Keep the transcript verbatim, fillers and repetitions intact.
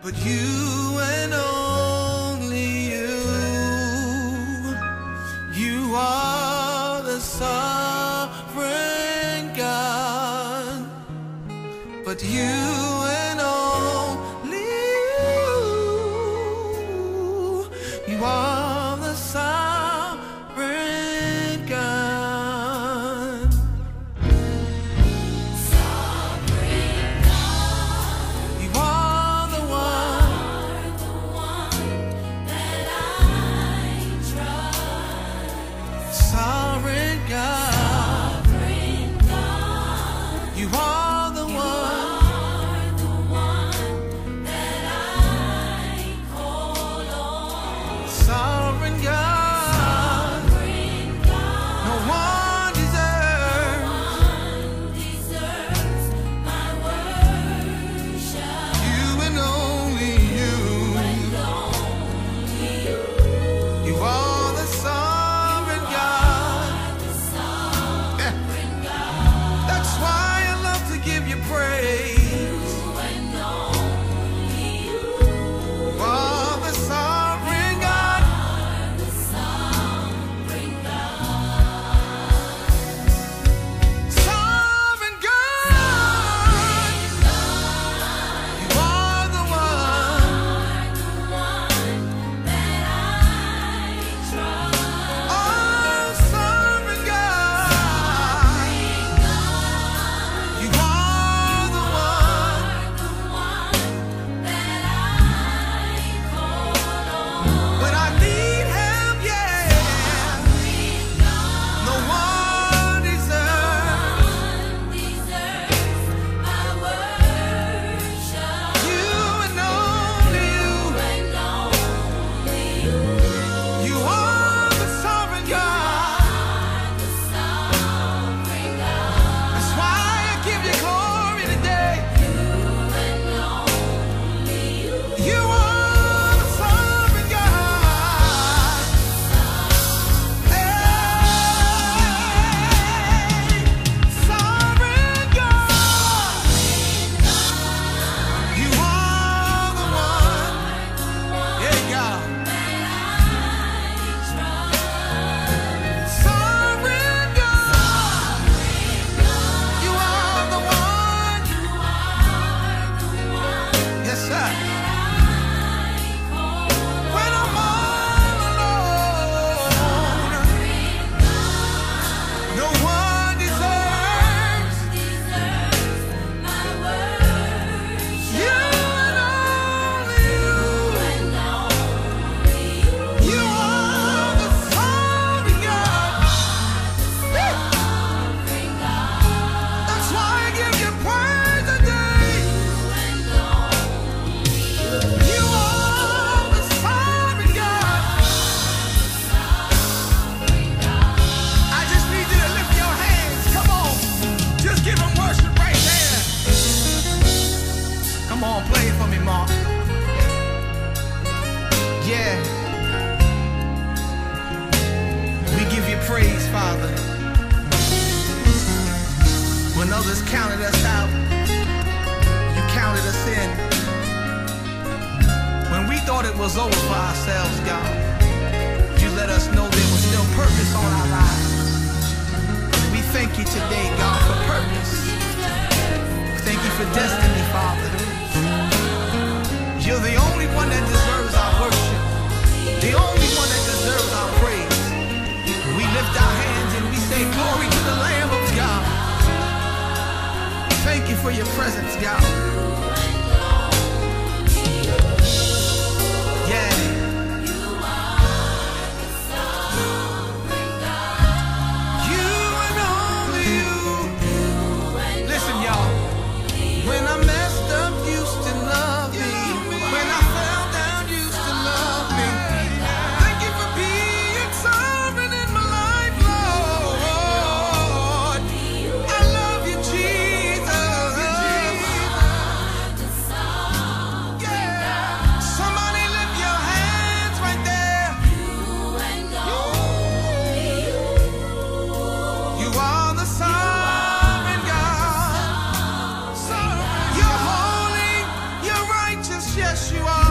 but you and only you. You are the sovereign God, but you and only you. You are the sovereign God. Sovereign God. You are the one. You are the one that I trust. Sovereign God. Sovereign God. You are the You one. are the one that I call on. Sovereign God. Sovereign God. No one deserves. One deserves my worship. You and only you. And only you. You are the sovereign God. The sovereign God. That's why I love to give you praise. And only you. You are the sovereign God. The sovereign God. Sovereign God. You are the one. The one that I trust. Oh, sovereign God. You are the one. The one that I call on. When I need help, yeah. No one deserves. One deserves my worship. You and only you. And only you. You are the sovereign God. The sovereign God. That's why I give you glory today. And only you. You are the sovereign God. Hey, sovereign God. You are the one. Yeah, God. Sovereign God. You are the one. Yes, sir. When I'm all alone, no one deserves. You and only you. You are the sovereign God. That's why I give you praise today. You are the sovereign God. I just need you to lift your hands. Come on. Just give him worship right there. Come on, play it for me, Mark. Yeah. We give you praise, Father. When others counted us out, you counted us in. When we thought it was over for ourselves, God, you let us know there was still purpose on our lives. We thank you today, God, for purpose. Thank you for destiny, Father. You're the only one that deserves our worship, the only one that deserves our praise. We lift our hands and we say glory to the Lamb of God. Thank you for your presence, God. Yeah. You and only you. Listen, y'all. When I messed up, you still love me. When I fell down, you still love me. Thank you for being sovereign in my life, Lord. I love you, Jesus. you are.